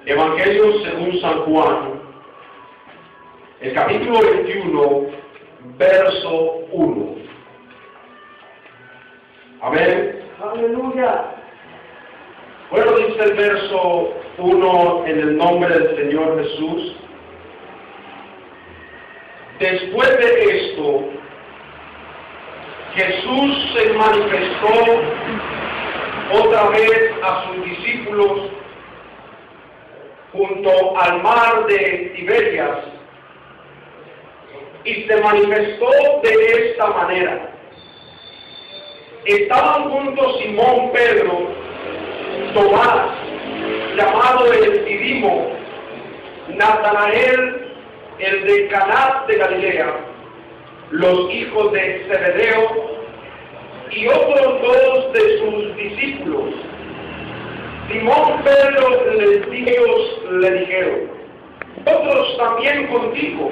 Evangelio según San Juan, el capítulo 21, verso 1. Amén. Aleluya. Bueno, dice el verso 1 en el nombre del Señor Jesús. Después de esto, Jesús se manifestó otra vez a sus discípulos junto al mar de Tiberias y se manifestó de esta manera. Estaban juntos Simón Pedro, Tomás, llamado el Didimo, Natanael, el de Caná de Galilea, los hijos de Zebedeo y otros dos de sus discípulos. Simón Pedro ellos le dijeron: otros también contigo.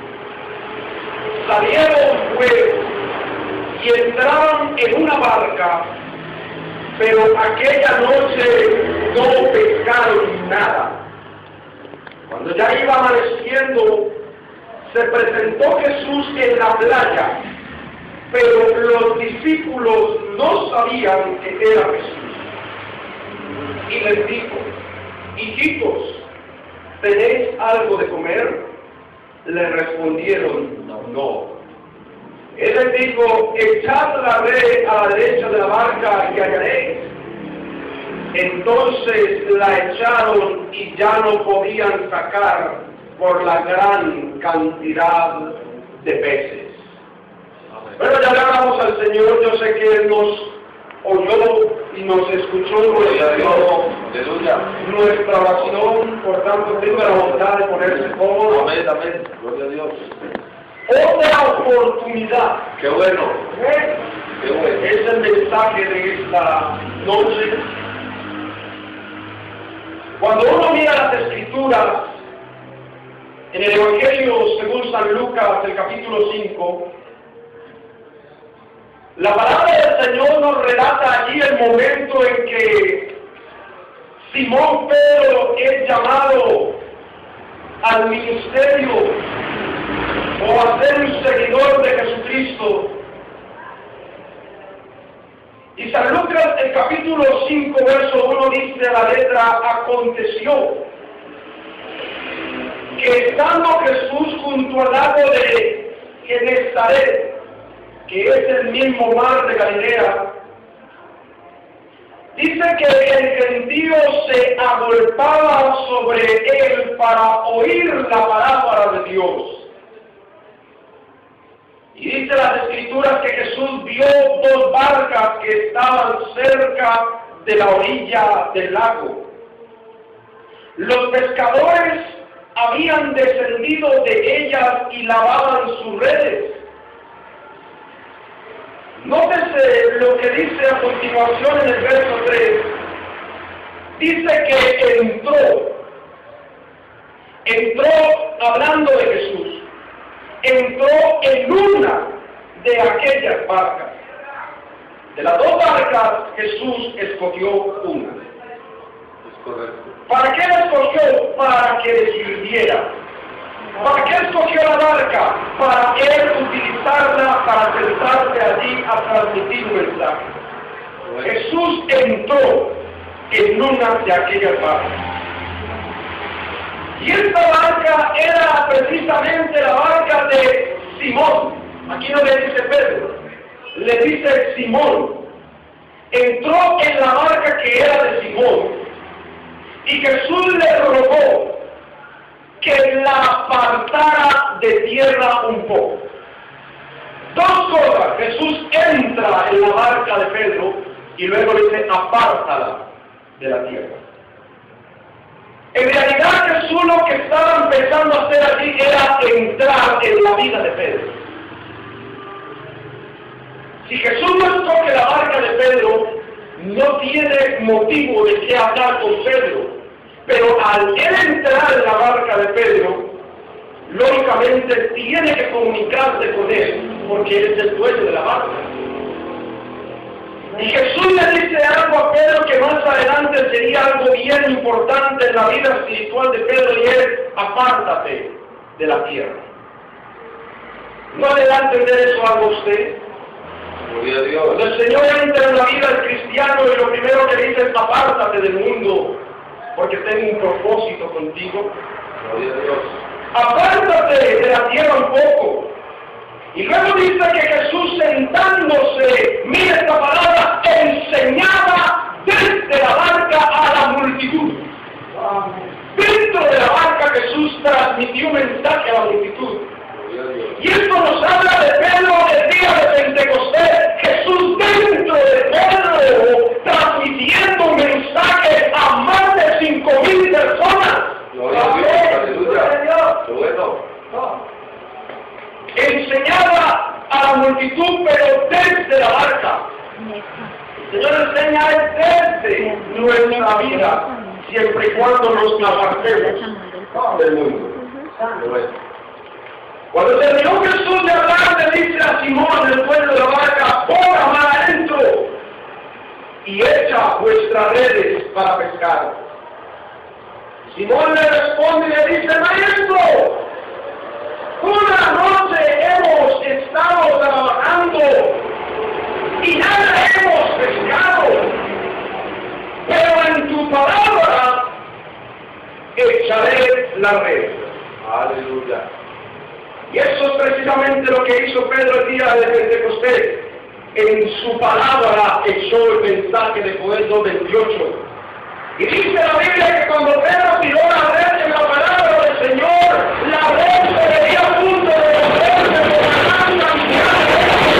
Salieron pues y entraron en una barca, pero aquella noche no pescaron nada. Cuando ya iba amaneciendo, se presentó Jesús en la playa, pero los discípulos no sabían que era Jesús. Y les dijo: hijitos, ¿tenéis algo de comer? Le respondieron: no. Él les dijo: echad la red a la derecha de la barca y hallaréis. Entonces la echaron y ya no podían sacar por la gran cantidad de peces. Bueno, ya le hablamos al Señor. Yo sé que Él nos oyó y nos escuchó nuestra oración. Por tanto, tengo la voluntad de ponerse cómodo. Amén, amén. Gloria a Dios. Otra oportunidad. Qué bueno. Qué bueno. Es el mensaje de esta noche. Cuando uno mira las Escrituras, en el Evangelio según San Lucas, el capítulo 5, la palabra del Señor nos relata allí el momento en que Simón Pedro es llamado al ministerio o a ser un seguidor de Jesucristo. Y San Lucas, el capítulo 5, verso 1, dice la letra: aconteció que estando Jesús junto al lago de Genesaret, que es el mismo mar de Galilea, dice que el gentío se agolpaba sobre él para oír la palabra de Dios. Y dice las Escrituras que Jesús vio dos barcas que estaban cerca de la orilla del lago. Los pescadores habían descendido de ellas y lavaban sus redes. Nótese lo que dice a continuación en el verso 3. Dice que entró hablando de Jesús. Entró en una de aquellas barcas. De las dos barcas, Jesús escogió una. Es correcto. ¿Para qué la escogió? Para que le sirviera. ¿Para qué escogió la barca? Para él utilizarla para sentarse allí a transmitir un mensaje. Jesús entró en una de aquellas barcas. Y esta barca era precisamente la barca de Simón. Aquí no le dice Pedro, le dice Simón. Entró en la barca que era de Simón. Y Jesús le rogó que la apartara de tierra un poco. Dos cosas: Jesús entra en la barca de Pedro y luego le dice: apártala de la tierra. En realidad Jesús lo que estaba empezando a hacer allí era entrar en la vida de Pedro. Si Jesús no escoge la barca de Pedro, no tiene motivo de qué hablar con Pedro. Pero al él entrar en la barca de Pedro, lógicamente tiene que comunicarse con él, porque él es el dueño de la barca. Y Jesús le dice algo a Pedro que más adelante sería algo bien importante en la vida espiritual de Pedro, y es: apártate de la tierra. ¿No le da a entender eso a usted? Gloria a Dios. Cuando el Señor entra en la vida del cristiano y lo primero que dice es: apártate del mundo, porque tengo un propósito contigo. Gloria a Dios. Apártate de la tierra un poco. Y luego dice que Jesús, sentándose, mira esta palabra, enseñaba desde la barca a la multitud. Dentro de la barca Jesús transmitió un mensaje a la multitud. Y esto nos habla de Pedro el día de Pentecostés. Jesús dentro de Pedro transmitiendo un mensaje a más de 5,000 personas. Gloria a Dios. Aleluya. Qué bueno. Enseñaba a la multitud, pero desde la barca. El Señor enseña desde nuestra vida, siempre y cuando nos apartemos del mundo. Qué bueno. Cuando terminó Jesús de hablar, le dice a Simón, el dueño de la barca: ponga mar adentro y echa vuestras redes para pescar. Simón le responde y le dice: maestro, una noche hemos estado trabajando y nada hemos pescado, pero en tu palabra echaré la red. Aleluya. Y eso es precisamente lo que hizo Pedro el día de Pentecostés. En su palabra echó el mensaje de Joel 2:28. Y dice la Biblia que cuando Pedro tiró la red en la palabra del Señor, la red se veía a punto de volverse por la gran cantidad de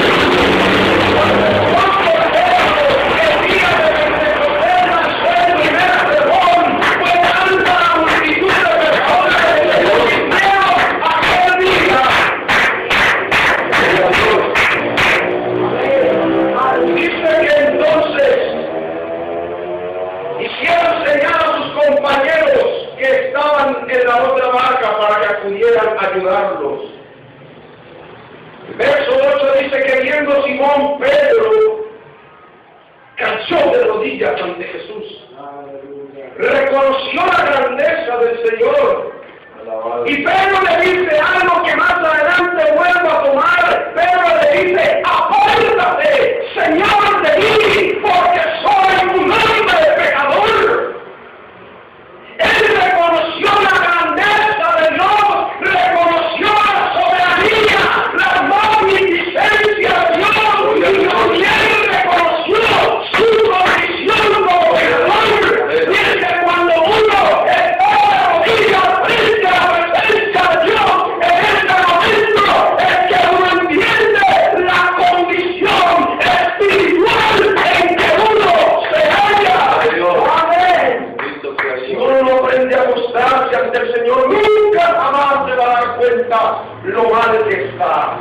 el día de Pentecostés lanzó el primer sermón. Fue tanta la multitud de personas que se convirtieron aquel día. Dice que entonces hicieron señal a sus compañeros que estaban en la otra barca para que acudieran a ayudarlos. El verso 8 dice que viendo Simón, Pedro cayó de rodillas ante Jesús. Reconoció la grandeza del Señor. Y Pedro le dice algo que más adelante vuelvo a tomar. Pedro le dice: apártate, Señor, de mí, porque soy un hombre pecador. Él reconoció la grandeza de Dios, reconoció la soberanía, la magnificencia de Dios, y también reconoció su condición como pecador. Dice: cuando uno está de rodillas frente a la presencia de Dios, en este momento es que uno entiende la condición espiritual en que uno se halla. Amén. Si uno no aprende a mostrarse ante el Señor, nunca jamás se va a dar cuenta lo mal que está.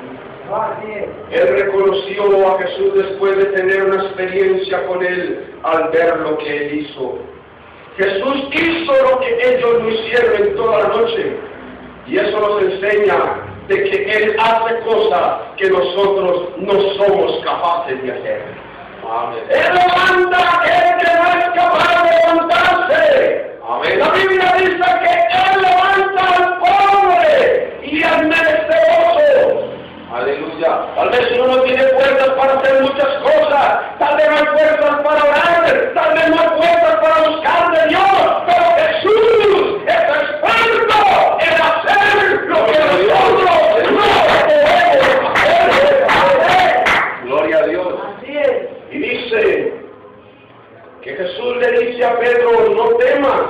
Él reconoció a Jesús después de tener una experiencia con Él al ver lo que Él hizo. Jesús hizo lo que ellos no hicieron en toda la noche. Y eso nos enseña de que Él hace cosas que nosotros no somos capaces de hacer. Amén. Él levanta a aquel que no es capaz de levantarse. Amén. La Biblia dice que Él levanta al pobre y al menesteroso. Aleluya. Tal vez uno no tiene fuerzas para hacer muchas cosas, tal vez no hay fuerzas para orar, tal vez no hay fuerzas para buscar de Dios, pero Jesús es experto en hacer lo que nosotros no podemos hacer. Gloria a Dios. Así es. Y dice que Jesús le dice a Pedro: no temas,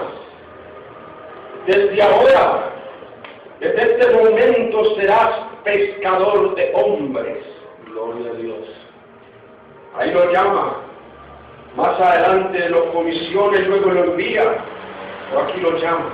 desde ahora, desde este momento serás pescador de hombres. Gloria a Dios. Ahí lo llama. Más adelante lo comisiona y luego lo envía. Pero aquí lo llama.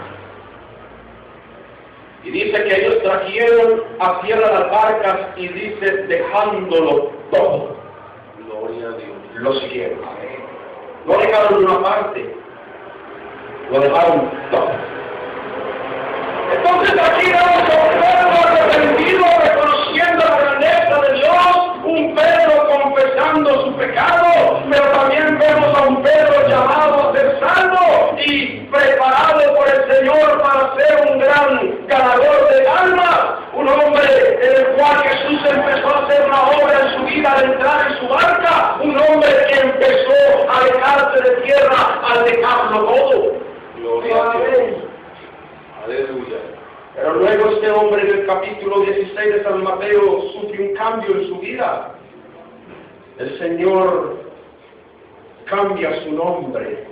Y dice que ellos trajeron a tierra las barcas y dice, dejándolo todo, Gloria a Dios. lo siguieron. No dejaron una parte, lo dejaron todo. Entonces aquí vemos a un Pedro arrepentido, reconociendo la grandeza de Dios, un Pedro confesando su pecado, pero también vemos a un Pedro llamado a ser salvo y preparado por el Señor para ser un gran ganador de almas, un hombre en el cual Jesús empezó a hacer una obra en su vida al entrar en su barca, un hombre que empezó a alejarse de tierra al dejarlo todo. Gloria a Dios. Aleluya. Pero luego este hombre en el capítulo 16 de San Mateo sufre un cambio en su vida. El Señor cambia su nombre.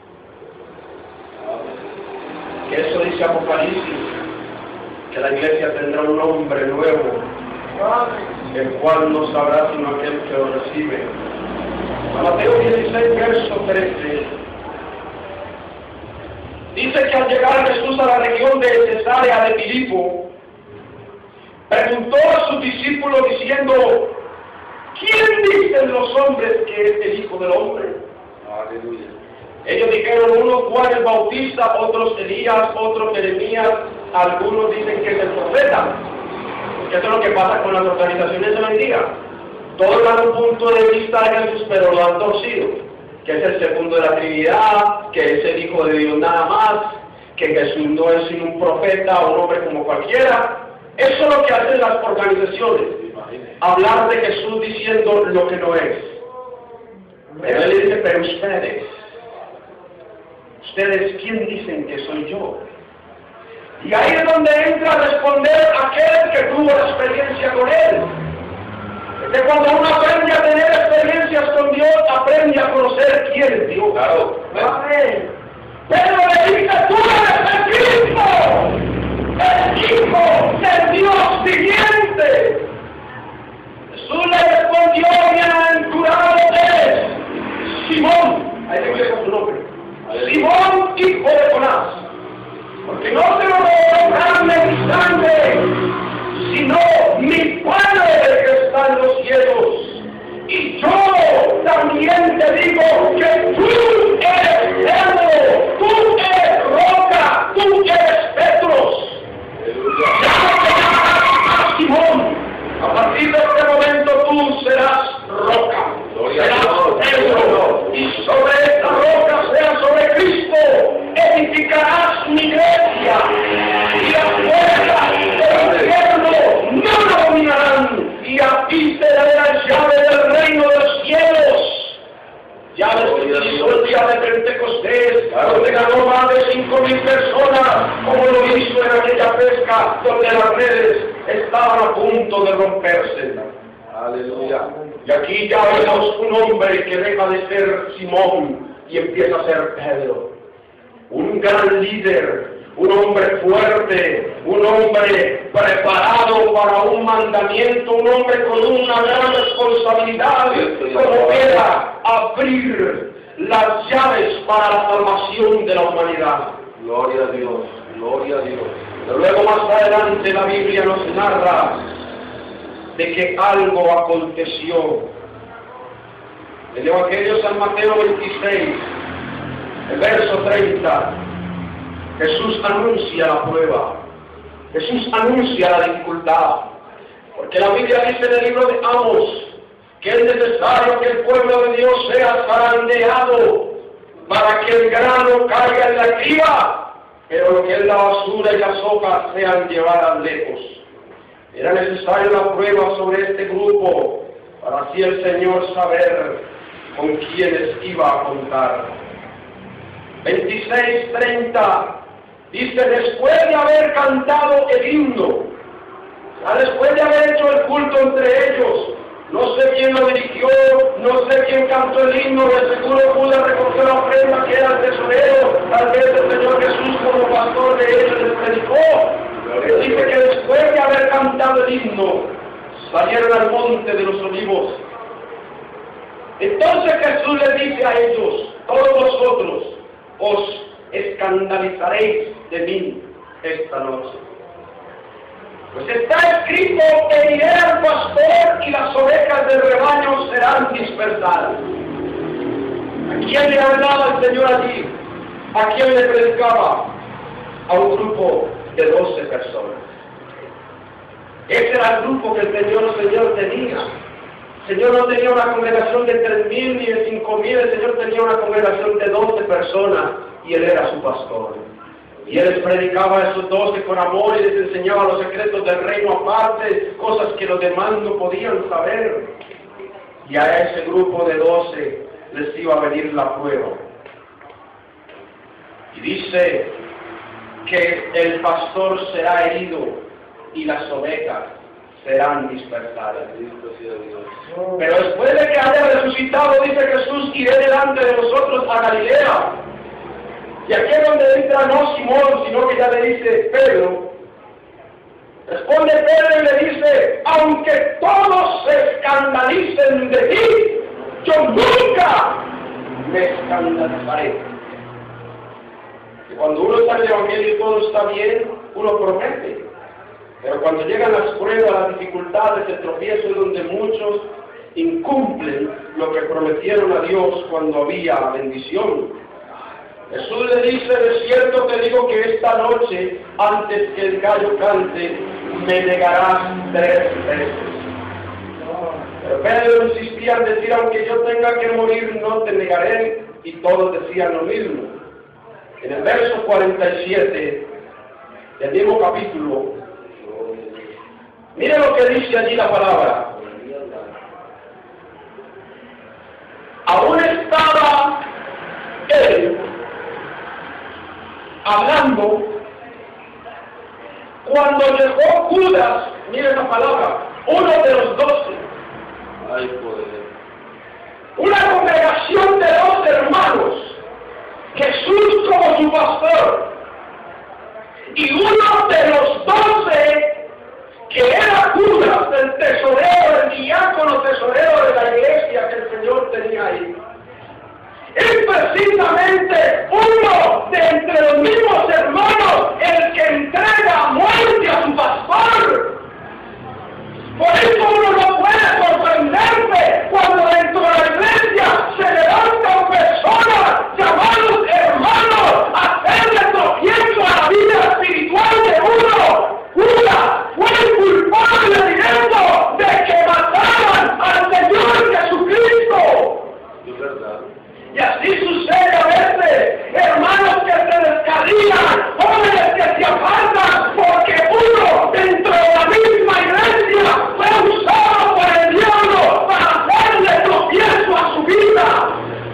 Que eso dice Apocalipsis, que la iglesia tendrá un nombre nuevo, el cual no sabrá sino aquel que lo recibe. San Mateo 16, verso 13. Dice que al llegar Jesús a la región de Cesarea de Filipo, preguntó a sus discípulos diciendo: ¿quién dicen los hombres que es el Hijo del Hombre? Aleluya. Ellos dijeron, unos Juan el Bautista, otros Elías, otros Jeremías, algunos dicen que es el profeta. Porque eso es lo que pasa con las organizaciones de hoy en día. Todos dan un punto de vista de Jesús, pero lo han torcido. Que es el segundo de la Trinidad, que es el Hijo de Dios nada más, que Jesús no es sino un profeta o un hombre como cualquiera. Eso es lo que hacen las organizaciones. Hablar de Jesús diciendo lo que no es. Pero él dice, pero ustedes, ¿quién dicen que soy yo? Y ahí es donde entra a responder aquel que tuvo la experiencia con él. Que cuando uno aprende a tener experiencias con Dios, aprende a conocer quién es Dios. Claro. Amén. Pero le dice, tú eres el Hijo del Dios viviente. Jesús le respondió, bienaventurado eres, Simón, ahí le dice su nombre, Simón, hijo de Jonás, porque no te lo reveló carne ni sangre, sino mi Padre que está en los cielos. Y yo también te digo que tú eres Pedro, tú eres roca, tú eres Petros. Ya no te llamarás Simón. A partir de este momento tú serás roca, serás Pedro, y sobre esta roca, sea sobre Cristo, edificarás mi iglesia, y las puertas del infierno no la dominarán, y a ti te daré la llave del reino de los cielos. Ya hizo el día de Pentecostés, donde ganó más de 5,000 personas, como lo hizo en aquella pesca, donde las redes estaban a punto de romperse. Aleluya. Y aquí ya vemos un hombre que deja de ser Simón y empieza a ser Pedro. Un gran líder, un hombre fuerte, un hombre preparado para un mandamiento, un hombre con una gran responsabilidad, como era abrir las llaves para la salvación de la humanidad. Gloria a Dios, gloria a Dios. Pero luego más adelante la Biblia nos narra de que algo aconteció. El Evangelio de San Mateo 26, el verso 30, Jesús anuncia la prueba, Jesús anuncia la dificultad, porque la Biblia dice en el libro de Amos que es necesario que el pueblo de Dios sea zarandeado para que el grano caiga en la criba, pero lo que es la basura y las hojas sean llevadas lejos. Era necesaria la prueba sobre este grupo para así el Señor saber con quiénes iba a contar. 26:30 dice, después de haber cantado el himno, después de haber hecho el culto entre ellos, no sé quién lo dirigió, no sé quién cantó el himno, de seguro pude recoger la ofrenda que era el tesorero, tal vez el Señor Jesús como pastor de ellos les predicó. Pero dice que después de haber cantado el himno, salieron al monte de los olivos. Entonces Jesús les dice a ellos, todos vosotros os escandalizaréis de mí esta noche. Pues está escrito, heriré al pastor y las ovejas del rebaño serán dispersadas. ¿A quién le hablaba el Señor allí? ¿A quién le predicaba? A un grupo de 12 personas. Ese era el grupo que el Señor tenía. El Señor no tenía una congregación de 3,000 ni de 5,000, el Señor tenía una congregación de 12 personas y Él era su pastor. Y Él les predicaba a esos 12 con amor y les enseñaba los secretos del reino aparte, cosas que los demás no podían saber. Y a ese grupo de 12 les iba a venir la prueba. Y dice que el pastor será herido y las ovejas serán dispersadas. Pero después de que haya resucitado, dice Jesús, iré delante de vosotros a Galilea. Y aquí es donde entra no Simón, sino que ya le dice Pedro. Responde Pedro y le dice, aunque todos se escandalicen de ti, yo nunca me escandalizaré. Y cuando uno está en el Evangelio y todo está bien, uno promete. Pero cuando llegan las pruebas, las dificultades, el tropiezo es donde muchos incumplen lo que prometieron a Dios cuando había bendición. Jesús le dice, de cierto te digo que esta noche, antes que el gallo cante, me negarás 3 veces. Pero Pedro insistía en decir, aunque yo tenga que morir, no te negaré, y todos decían lo mismo. En el verso 47 del mismo capítulo, mire lo que dice allí la palabra. Aún estaba él hablando cuando llegó Judas, mire la palabra, uno de los 12. Una congregación de 2 hermanos, Jesús como su pastor, y uno de los 12 que era Judas, el tesorero, el diácono tesorero de la iglesia que el Señor tenía ahí. Es precisamente uno de entre los mismos hermanos el que entrega muerte a su pastor. Por eso uno no puede sorprenderse cuando dentro de la iglesia se levantan personas llamados hermanos a hacerle tropiezo a la vida espiritual de uno. Judas fue el culpable directo de que mataran al Señor Jesucristo. Es verdad. Y así sucede a veces, hermanos que se descarrían, jóvenes que se apartan, porque uno dentro de la misma iglesia fue usado por el diablo para hacerle tropiezo a su vida.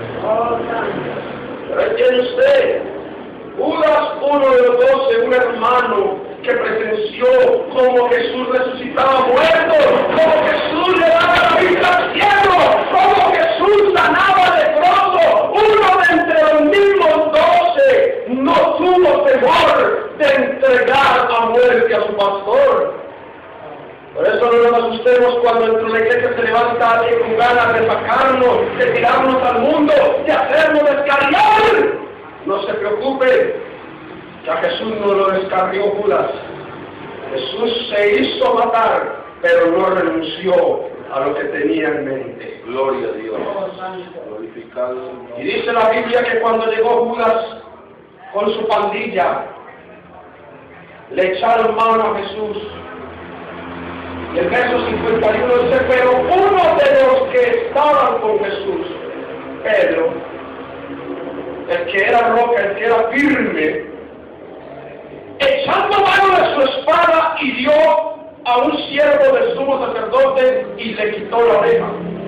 Pero ahí tiene usted, Judas, uno de los 12, un hermano que presenció como Jesús resucitaba muertos, como Jesús le daba la vista al cielo, como Jesús sanaba leproso. Uno de entre los mismos 12 no tuvo temor de entregar a muerte a su pastor. Por eso no nos asustemos cuando dentro de la iglesia se levanta alguien con ganas de sacarnos, de tirarnos al mundo, de hacernos descarriar. No se preocupe. Ya Jesús no lo descarrió Judas. Jesús se hizo matar, pero no renunció a lo que tenía en mente. Gloria a Dios. Glorificado. Y dice la Biblia que cuando llegó Judas con su pandilla, le echaron mano a Jesús. Y el verso 51 dice, pero uno de los que estaban con Jesús, Pedro, el que era roca, el que era firme, echando mano de su espada, hirió a un siervo del sumo sacerdote y le quitó la oreja.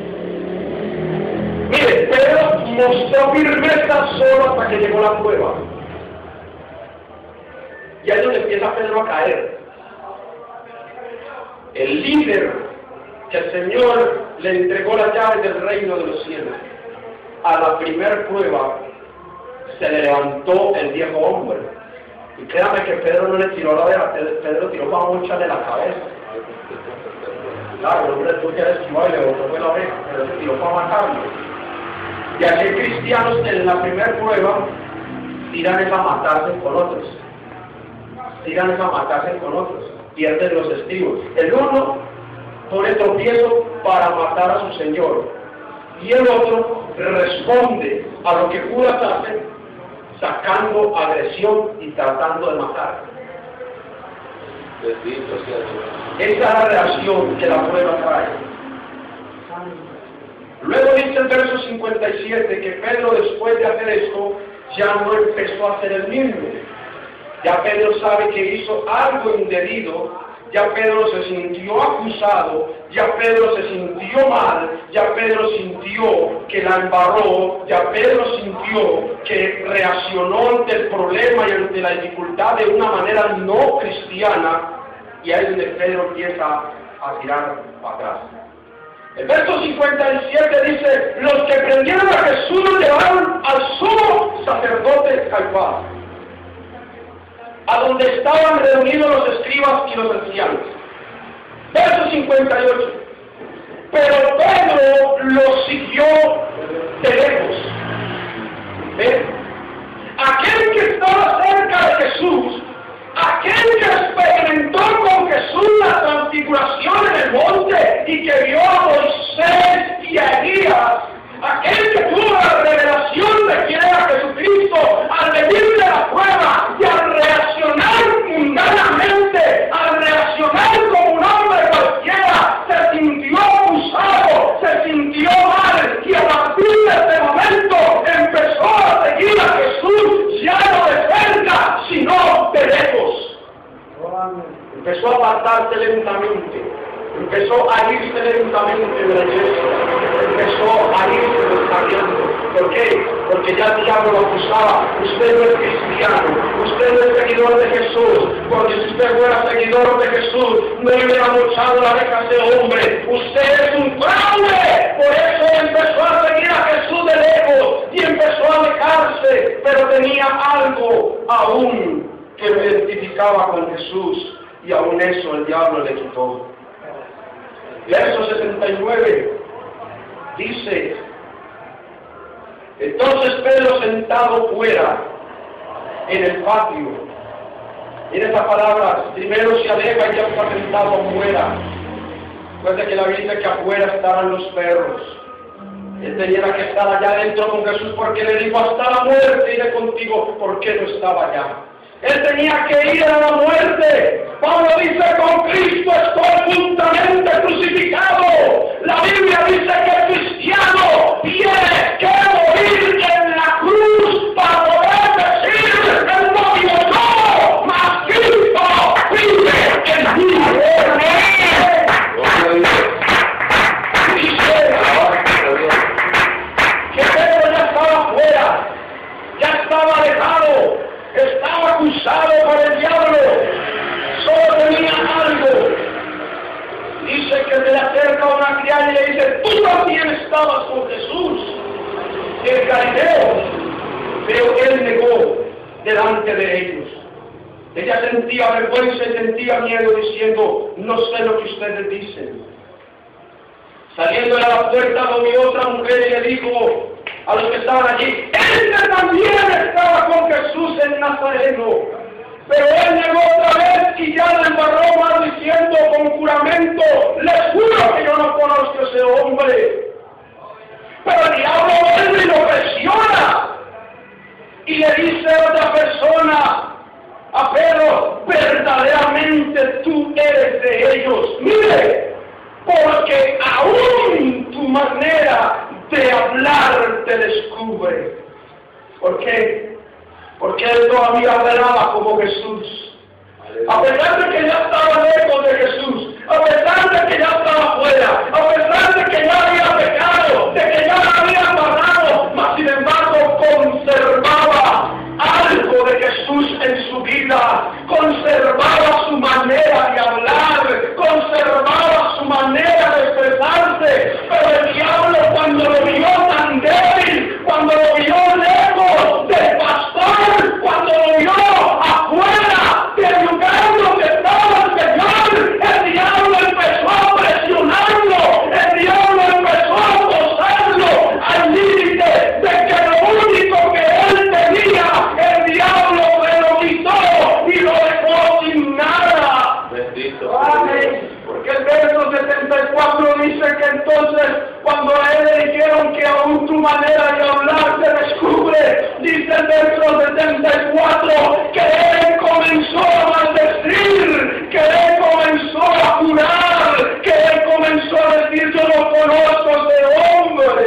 Mire, Pedro mostró firmeza solo hasta que llegó la prueba. Y ahí es donde empieza Pedro a caer. El líder que el Señor le entregó las llaves del reino de los cielos, a la primer prueba se le levantó el viejo hombre. Y créame que Pedro no le tiró la oreja, Pedro tiró para mucha de la cabeza. Claro, el hombre tuvo que esquivar y le botó la oreja, pero se tiró para matarlo. Y así cristianos en la primera prueba tiran es a matarse con otros. Tiran es a matarse con otros. Pierden los estribos. El uno pone tropiezo para matar a su Señor. Y el otro responde a lo que Judas hace, sacando agresión y tratando de matar. Esa es la reacción que la prueba trae. Luego dice el verso 57 que Pedro, después de hacer esto, ya no empezó a hacer el mismo. Ya Pedro sabe que hizo algo indebido, ya Pedro se sintió acusado, ya Pedro se sintió mal, ya Pedro sintió que la embarró, ya Pedro sintió que reaccionó ante el problema y ante la dificultad de una manera no cristiana, y ahí es donde Pedro empieza a tirar para atrás. El verso 57 dice: los que prendieron a Jesús lo llevaron al sumo sacerdote Caifás, a donde estaban reunidos los escribas y los ancianos. Verso 58. Pero Pedro los siguió de lejos. ¿Ven? Aquel que estaba cerca de Jesús, aquel que experimentó con Jesús la transfiguración en el monte y que vio a Moisés y a Elías, aquel que tuvo la revelación de quién era Jesucristo, al venir de la prueba y al reaccionar mundanamente, al reaccionar como un hombre cualquiera, se sintió acusado, se sintió mal, y a partir de ese momento empezó a seguir a Jesús ya no de cerca, sino de lejos. Empezó a apartarse lentamente, empezó a irse lentamente de la iglesia, empezó a irse descarriando. ¿Por qué? Porque ya el diablo lo acusaba: usted no es cristiano, usted no es seguidor de Jesús, porque si usted fuera seguidor de Jesús, no le hubiera mochado la oreja a ese hombre, usted es un fraude. Por eso empezó a seguir a Jesús de lejos y empezó a alejarse, pero tenía algo aún que lo identificaba con Jesús, y aún eso el diablo le quitó. Verso 69 dice: entonces Pedro, sentado fuera en el patio, en esas palabras, primero se aleja y ya está sentado afuera. Recuerda que la Biblia dice que afuera estaban los perros. Él tenía que estar allá adentro con Jesús, porque le dijo: hasta la muerte iré contigo. ¿Por qué no estaba allá? Él tenía que ir a la muerte. Pablo dice: con Cristo estoy juntamente crucificado. La Biblia dice que el cristiano tiene que morir en la cruz para poder decir: el no vivo yo, mas Cristo vive en mí. Dice que Pedro ya estaba fuera, ya estaba alejado, estaba acusado por el diablo, solo tenía algo. Dice que se le acerca a una criada y le dice: tú también estabas con Jesús, el Galileo. Pero él negó delante de ellos. Ella sentía vergüenza y sentía miedo, diciendo: no sé lo que ustedes dicen. Saliendo de la puerta lo vio otra mujer y le dijo a los que estaban allí: este también estaba con Jesús el Nazareno. Pero él negó otra vez y ya le embarró más, diciendo con juramento: les juro que yo no conozco a ese hombre. Pero el diablo vuelve y lo presiona y le dice a otra persona, a Pedro: verdaderamente tú eres de ellos. Mire, porque aún tu manera de hablar te descubre. ¿Por qué? Porque él todavía hablaba como Jesús. A pesar de que ya estaba lejos de Jesús, a pesar de que ya estaba fuera, a pesar de que ya había pecado, de que ya la había amarrado, mas sin embargo conservaba algo de Jesús en su vida, conservaba su manera de hablar, conservaba su manera de expresarse. Pero el diablo, cuando lo vio tan débil, cuando lo vio lejos del pastor, cuando lo vio afuera del lugar donde estaba el Señor, el diablo empezó a presionarlo, el diablo empezó a acosarlo al límite de que lo único que él tenía, el diablo se lo quitó y lo dejó sin nada. Bendito. Amén. Porque el verso 74 dice que entonces, cuando a él le dijeron que aún tu manera de hablar se descubre, dice el verso 74 que él comenzó a maldecir, que él comenzó a jurar, que él comenzó a decir: yo no conozco a ese hombre.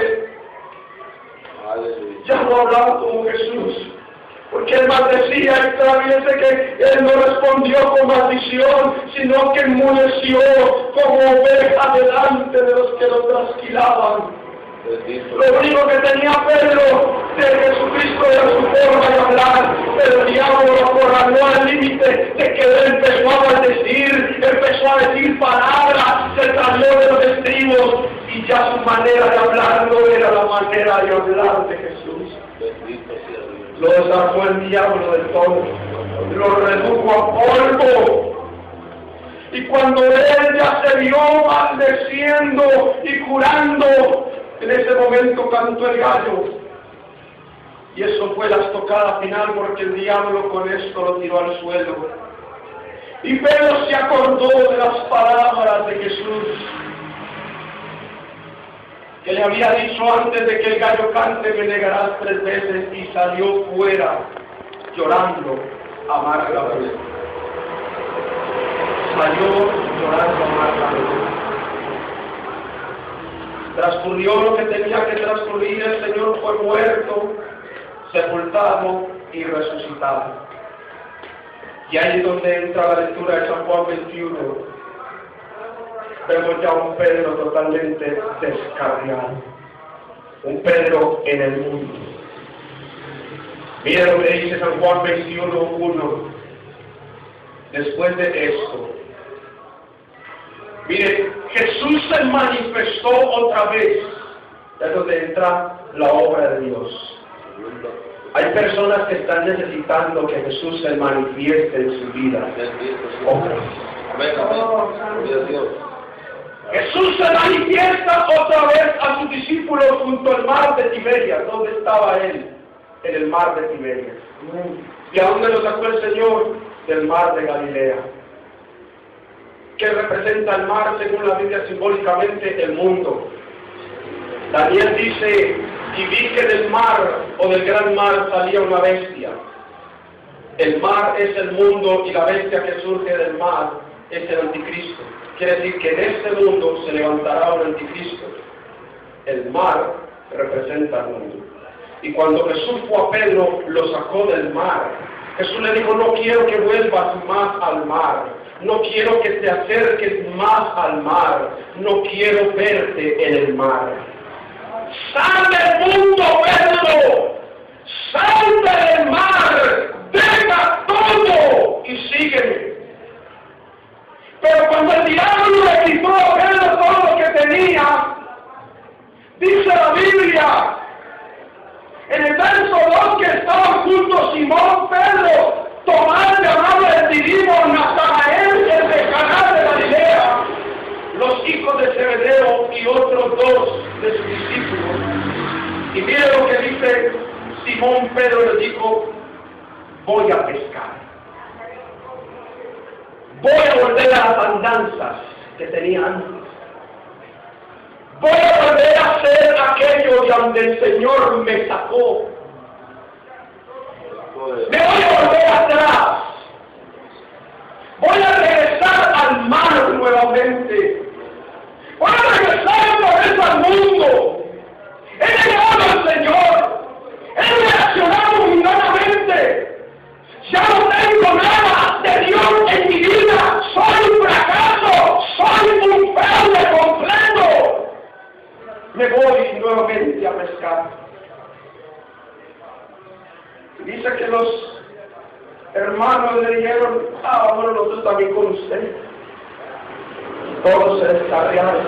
fíjense que él no respondió con maldición, sino que enmudeció como oveja delante de los que lo trasquilaban. Lo único que tenía Pedro de Jesucristo era su forma de hablar, pero el diablo lo acorraló al límite de que él empezó a decir palabras, se salió de los estribos y ya su manera de hablar no era la manera de hablar de Jesús. Lo sacó el diablo del todo, lo redujo a polvo. Y cuando él ya se vio maldeciendo y curando, en ese momento cantó el gallo. Y eso fue la estocada final, porque el diablo con esto lo tiró al suelo. Y Pedro se acordó de las palabras de Jesús, que le había dicho antes de que el gallo cante: me negarás 3 veces, y salió fuera llorando amargamente. Salió llorando amargamente. Transcurrió lo que tenía que transcurrir, el Señor fue muerto, sepultado y resucitado. Y ahí es donde entra la lectura de San Juan 21. Vemos ya un Pedro totalmente descarriado, un Pedro en el mundo. Mira lo que dice San Juan 21:1. Después de esto, mire, Jesús se manifestó otra vez. Es donde entra la obra de Dios. Hay personas que están necesitando que Jesús se manifieste en su vida. Jesús se manifiesta otra vez a sus discípulos junto al mar de Tiberias. ¿Dónde estaba él? En el mar de Tiberias. ¿Y a dónde lo sacó el Señor? Del mar de Galilea. ¿Qué representa el mar según la Biblia simbólicamente? El mundo. Daniel dice: y vi que del mar o del gran mar salía una bestia. El mar es el mundo y la bestia que surge del mar es el anticristo. Quiere decir que en este mundo se levantará un anticristo. El mar representa el mundo. Y cuando Jesús fue a Pedro, lo sacó del mar. Jesús le dijo: no quiero que vuelvas más al mar. No quiero que te acerques más al mar. No quiero verte en el mar. ¡Sal del mundo, Pedro! ¡Sal del mar! ¡Deja todo y sígueme! Pero cuando el diablo le quitó a Pedro todo lo que tenía, dice la Biblia, en el verso 2, que estaban juntos Simón, Pedro, Tomás llamado el Didimo, Natanael, el de Caná de Galilea, los hijos de Zebedeo y otros 2 de sus discípulos. Y mire lo que dice Simón. Pedro le dijo: voy a pescar. Voy a volver a las andanzas que tenía antes. Voy a volver a hacer aquello de donde el Señor me sacó. Me voy a volver atrás. Voy a regresar al mar nuevamente. Voy a regresar otra vez al mundo. He llegado al Señor. He reaccionado humanamente. Ya no tengo nada de Dios en mi vida. Soy un fracaso. Soy un fraude completo. Me voy nuevamente a pescar. Dice que los hermanos le dijeron: bueno, nosotros también con usted. Todos se descarriaron.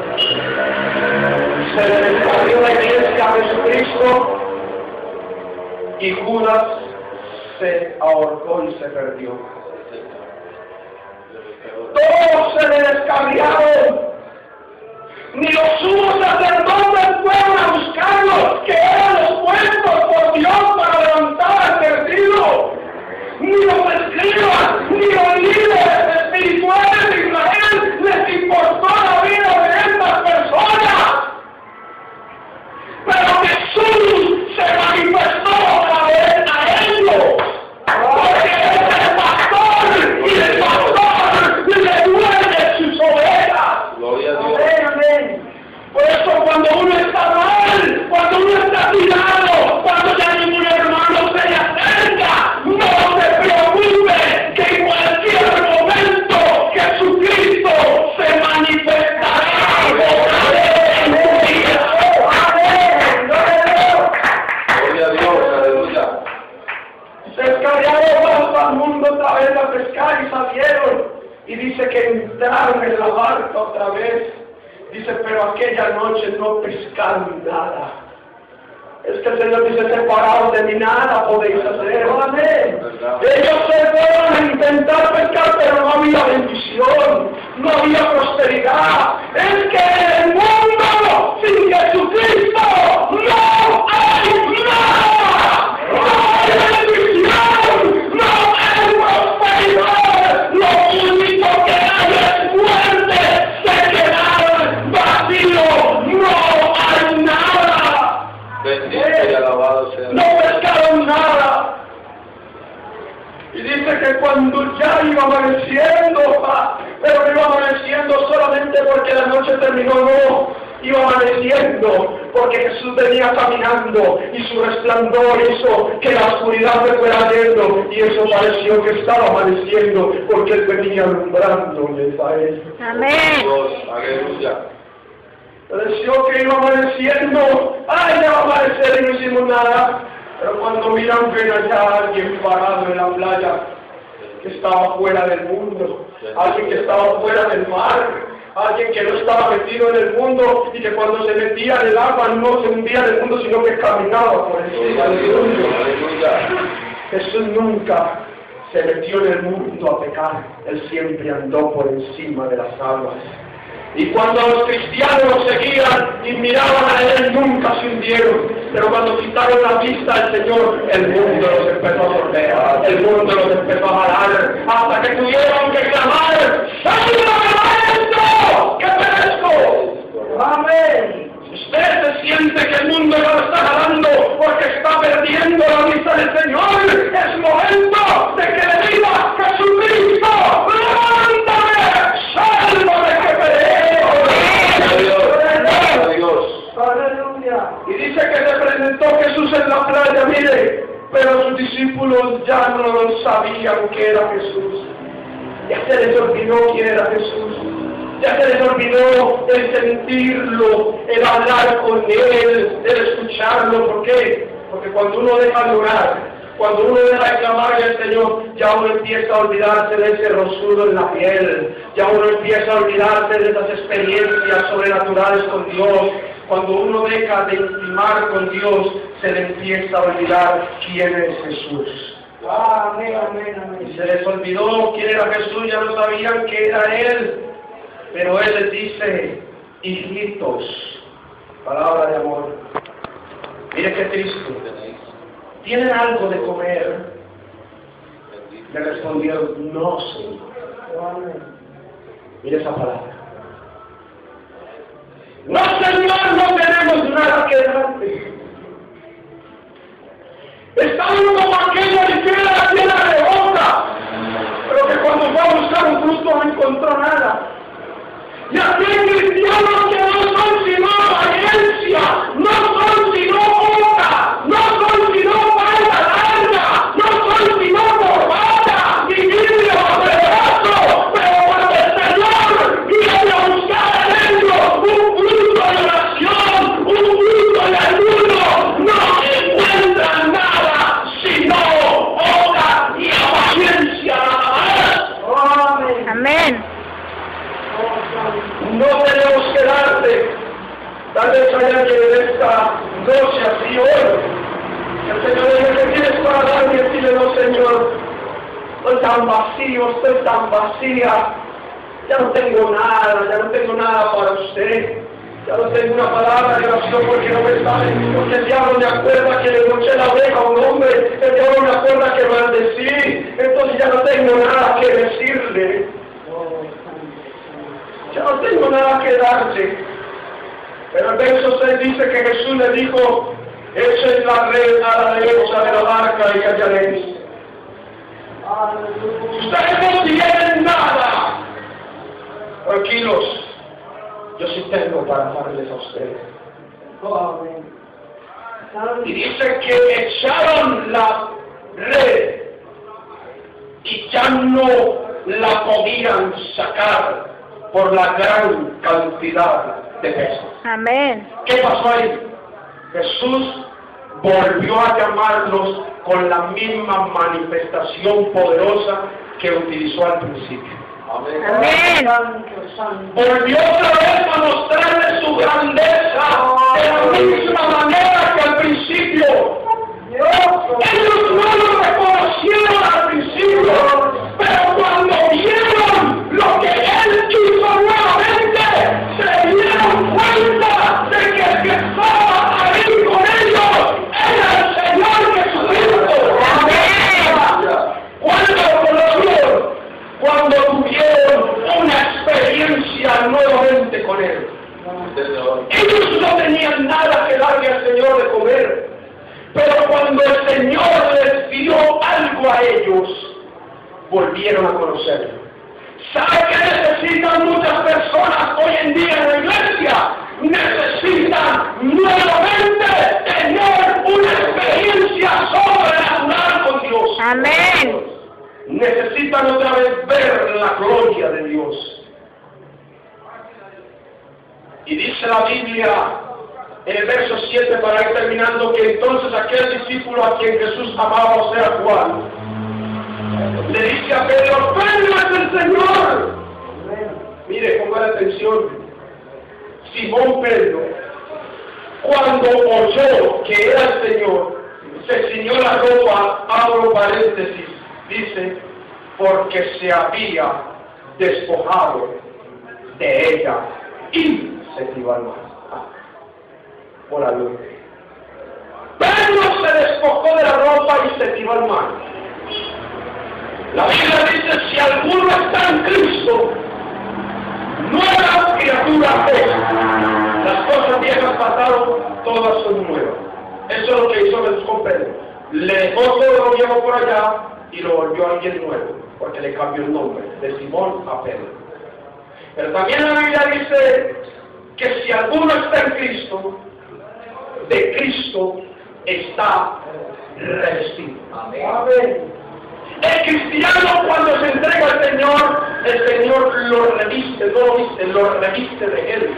Se le descarrió la iglesia a Jesucristo y Judas se ahorcó y se perdió. Todos se le descarriaron. Ni los sumos sacerdotes fueron a buscarlos, que eran los puestos por Dios para levantar al perdido. Ni los escribas, ni los líderes espirituales de Israel les importó la vida de estas personas. Pero Jesús se manifestó a ellos. Porque es el pastor, y el pastor le duele sus ovejas. Gloria a Dios. Por eso cuando uno está mal, cuando uno está tirado, cuando ya ningún hermano se le acerca, no se preocupe, pescar y salieron. Y dice que entraron en la barca otra vez. Dice, pero aquella noche no pescaron nada. Es que el Señor dice, separados de mí nada podéis hacer. Amén. Ellos se fueron a intentar pescar, pero no había bendición, no había prosperidad. Es que en el mundo sin Jesucristo no hay nada. No hay bendición, no hay prosperidad. Lo único que hay es muerte. Se quedaron vacíos, no hay nada. Bendito y alabado sea. No pescaron nada. Y dice que cuando ya iba amaneciendo, pero no iba amaneciendo solamente porque la noche terminó, no. Iba amaneciendo porque Jesús venía caminando y su resplandor hizo que la oscuridad se fuera yendo, y eso pareció que estaba amaneciendo porque Él venía alumbrándoles a ellos. Amén. Dios, aleluya. Pareció que iba amaneciendo. ¡Ay, ya va a amanecer! Y no hicimos nada. Pero cuando miran, ven allá alguien parado en la playa, que estaba fuera del mundo, alguien que estaba fuera del mar, alguien que no estaba metido en el mundo, y que cuando se metía en el agua no se hundía en el mundo, sino que caminaba por encima del mundo. Jesús nunca se metió en el mundo a pecar. Él siempre andó por encima de las aguas. Y cuando los cristianos lo seguían y miraban a Él, nunca se hundieron. Pero cuando quitaron la vista al Señor, el mundo los empezó a sorber, el mundo los empezó a jalar, hasta que tuvieron que clamar: ¡Ayúdame, Maestro! ¡Que perezco! ¡Amén! Usted se siente que el mundo no lo está jalando porque está perdiendo la vista del Señor. Es momento de que le diga: ¡Jesucristo, levántame! ¡Sálvame que perezco! ¡Aleluya! Y dice que se presentó Jesús en la playa, mire, pero sus discípulos ya no lo sabían que era Jesús. Ya se les olvidó quién era Jesús. Ya se les olvidó el sentirlo, el hablar con Él, el escucharlo. ¿Por qué? Porque cuando uno deja de orar, cuando uno deja de clamarle al Señor, ya uno empieza a olvidarse de ese rosudo en la piel, ya uno empieza a olvidarse de esas experiencias sobrenaturales con Dios. Cuando uno deja de intimar con Dios, se le empieza a olvidar quién es Jesús. Amén, amén, amén. Y se les olvidó quién era Jesús, ya no sabían que era Él. Pero Él les dice: hijitos, palabra de amor. Mire qué triste. ¿Tienen algo de comer? Le respondieron: no, Señor. Mire esa palabra. No, Señor, no tenemos nada que darte. Estamos como aquella higuera llena de hojas, pero que cuando fue a buscar un fruto no encontró nada. Y aquí hay cristianos que no son sino apariencia, no son sino hoja, no son sino falda larga, no son sino corbata, ni vidrio pedazo, pero cuando el Señor viene a buscar en ellos un fruto de oración, un fruto de ayuno, no encuentran nada sino hoja y apariencia nada más. Amén. No tenemos que darte. Tal vez haya que en esta noche así hoy, el Señor dice: ¿qué tienes para darme? Y decirle: no, Señor, estoy tan vacío, estoy tan vacía, ya no tengo nada para usted, ya no tengo una palabra de oración porque no me sale, porque el diablo me acuerda que le moché la oreja a un hombre, el diablo me acuerda que maldecí, entonces ya no tengo nada que decirle. Ya no tengo nada que darte. Pero el verso 6 dice que Jesús le dijo: echen la red a la derecha de la barca y hallaréis. Ustedes no tienen nada. Tranquilos, yo sí tengo para darles a ustedes. Y dice que echaron la red y ya no la podían sacar por la gran cantidad de peces. Amén. ¿Qué pasó ahí? Jesús volvió a llamarlos con la misma manifestación poderosa que utilizó al principio. Amén. Volvió otra vez a mostrarle su grandeza de la misma manera que al principio. Ellos no lo reconocieron al principio, pero cuando vieron lo que Él hizo nuevamente, se dieron cuenta de que el que estaba ahí con ellos era el Señor Jesucristo. ¿Cuándo lo conocieron? Cuando tuvieron una experiencia nuevamente con Él. Ellos no tenían nada que darle al Señor de comer, pero cuando el Señor les dio algo a ellos, volvieron a conocerlo. ¿Sabe qué necesitan muchas personas hoy en día en la iglesia? Necesitan nuevamente tener una experiencia sobrenatural con Dios. Amén. Necesitan otra vez ver la gloria de Dios. Y dice la Biblia en el verso 7, para ir terminando, que entonces aquel discípulo a quien Jesús amaba, o sea, Juan, le dice a Pedro: ¡Pedro es el Señor! Mire, ponga atención. Simón Pedro, cuando oyó que era el Señor, se ciñó la ropa, abro paréntesis, dice, porque se había despojado de ella y se tiró al mar. Por la luz. Pedro se despojó de la ropa y se tiró al mar. La Biblia dice: si alguno está en Cristo, nueva criatura es. Las cosas viejas pasaron, todas son nuevas. Eso es lo que hizo Jesús con Pedro. Le dejó todo lo viejo por allá y lo volvió a alguien nuevo, porque le cambió el nombre de Simón a Pedro. Pero también la Biblia dice que si alguno está en Cristo, de Cristo está revestido. Amén. El cristiano, cuando se entrega al Señor, el Señor lo reviste, no lo viste, lo reviste de Él.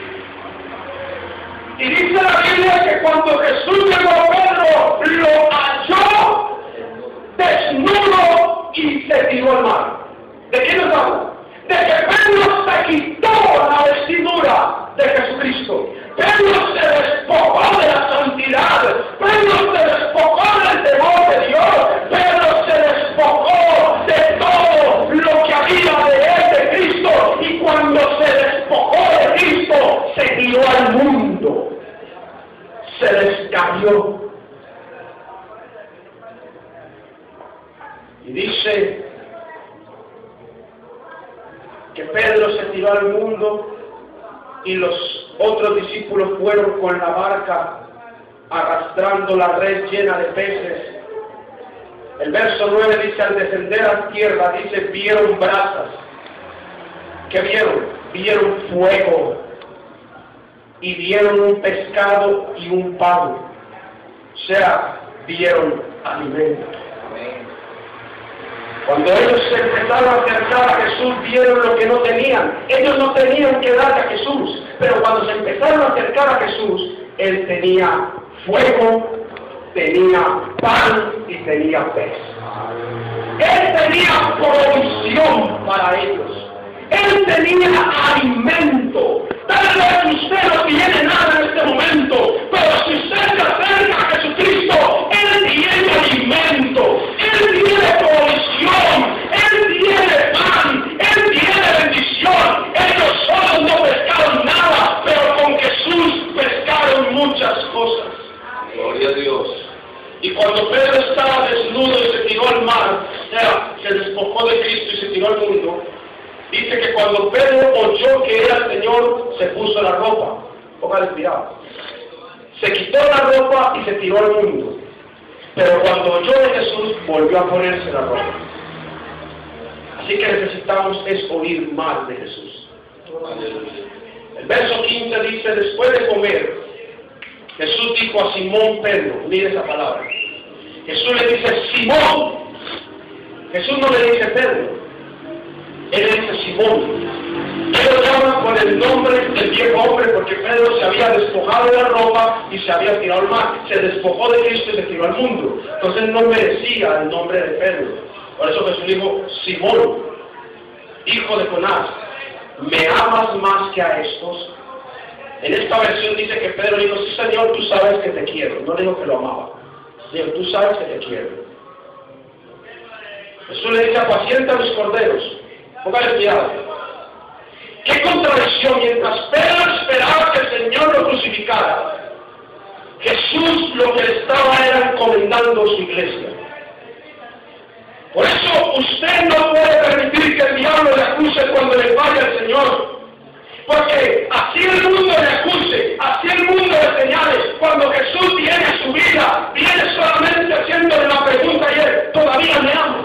Y dice la Biblia que cuando Jesús llegó a Pedro, lo halló desnudo y se tiró al mar. ¿De qué nos habla? De que Pedro se quitó la vestidura de Jesucristo. Pedro se despojó de la santidad. Pedro se despojó del temor de Dios. Pedro se despojó de todo lo que había de él, de Cristo. Y cuando se despojó de Cristo, se tiró al mundo. Se descarrió. Y dice que Pedro se tiró al mundo y los otros discípulos fueron con la barca arrastrando la red llena de peces. El verso 9 dice: al descender a tierra, dice, vieron brasas. ¿Qué vieron? Vieron fuego y vieron un pescado y un pan. O sea, vieron alimento. Cuando ellos se empezaron a acercar a Jesús, vieron lo que no tenían. Ellos no tenían que darle a Jesús, pero cuando se empezaron a acercar a Jesús, Él tenía fuego, tenía pan y tenía pez. Él tenía provisión para ellos. Él tenía alimento. Tal vez usted no tiene nada en este momento, pero si usted se acerca a Jesucristo, Él tiene alimento, Él tiene provisión, Él tiene pan, Él tiene bendición. Ellos solos no pescaron nada, pero con Jesús pescaron muchas cosas. Gloria a Dios. Y cuando Pedro estaba desnudo y se tiró al mar, o sea, se despojó de Cristo y se tiró al mundo, dice que cuando Pedro oyó que era el Señor, se puso la ropa. Póngale cuidado. Se quitó la ropa y se tiró al mundo. Pero cuando oyó de Jesús, volvió a ponerse la ropa. Así que necesitamos es oír más de Jesús. El verso 15 dice: después de comer, Jesús dijo a Simón Pedro, mire esa palabra. Jesús le dice: Simón. Jesús no le dice Pedro. Él dice: Simón, Ellos llaman con el nombre del viejo hombre porque Pedro se había despojado de la ropa y se había tirado al mar. Se despojó de Cristo y se tiró al mundo. Entonces no merecía el nombre de Pedro. Por eso Jesús dijo, Simón, hijo de Jonás, ¿me amas más que a estos? En esta versión dice que Pedro dijo, sí Señor, tú sabes que te quiero. No dijo que lo amaba. Dijo, tú sabes que te quiero. Jesús le dice, apacienta a mis corderos. Póngale cuidado. Qué contradicción. Mientras Pedro esperaba que el Señor lo crucificara, Jesús lo que le estaba era encomendando su iglesia. Por eso usted no puede permitir que el diablo le acuse cuando le falla al Señor. Porque así el mundo le acuse, así el mundo le señale, cuando Jesús viene a su vida, viene solamente haciéndole la pregunta ayer, ¿todavía me amas?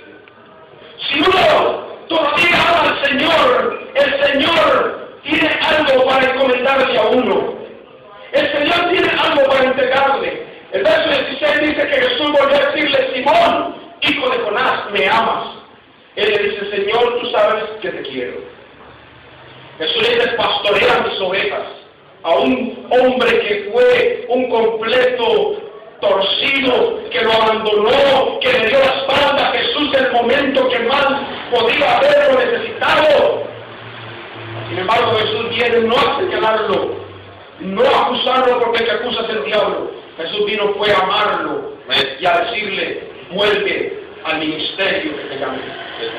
Si uno todavía ama al Señor, el Señor tiene algo para encomendarle a uno. El Señor tiene algo para entregarle. El verso 16 dice que Jesús volvió a decirle, Simón, hijo de Jonás, ¿me amas? Él le dice, Señor, tú sabes que te quiero. Jesús le dice, pastorea mis ovejas. A un hombre que fue un completo torcido, que lo abandonó, que le dio la espalda a Jesús en el momento que más podía haberlo necesitado. Sin embargo, Jesús viene no a señalarlo, no a acusarlo porque el que acusa es el diablo. Jesús vino fue a amarlo y a decirle, vuelve al ministerio que te llamé.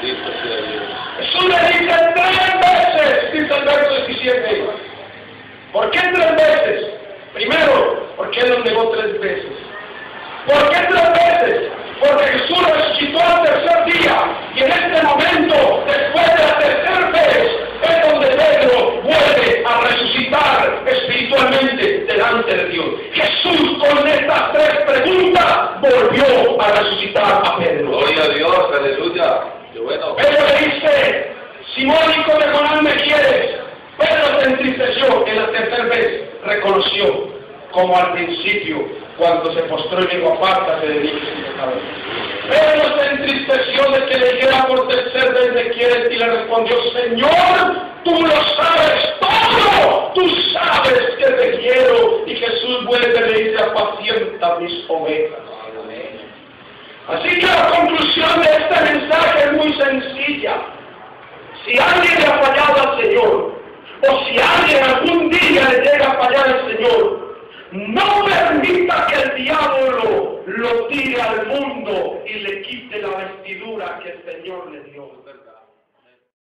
Jesús le dice 3 veces, dice el verso 17. ¿Por qué 3 veces? Primero, porque Él lo negó 3 veces. ¿Por qué 3 veces? Porque Jesús resucitó al tercer día. Y en este momento, después de la tercera vez, es donde Pedro vuelve a resucitar espiritualmente delante de Dios. Jesús con estas 3 preguntas volvió a resucitar a Pedro. Gloria a Dios, aleluya. Qué bueno. Pedro le dice, Simón, hijo de Jonás, ¿me quieres? Pedro se entristeció en la tercera vez, reconoció, como al principio, cuando se postró y dijo, apártate de mí, pecador. Pedro se entristeció de que le dijera por tercera vez, ¿me quieres? Y le respondió, Señor, tú lo sabes todo, tú sabes que te quiero. Y Jesús vuelve y le dice, apacienta mis ovejas. Así que la conclusión de este mensaje es muy sencilla. Si alguien le ha fallado al Señor, o si alguien algún día le llega a fallar al Señor, no permita que el diablo lo tire al mundo y le quite la vestidura que el Señor le dio, ¿verdad?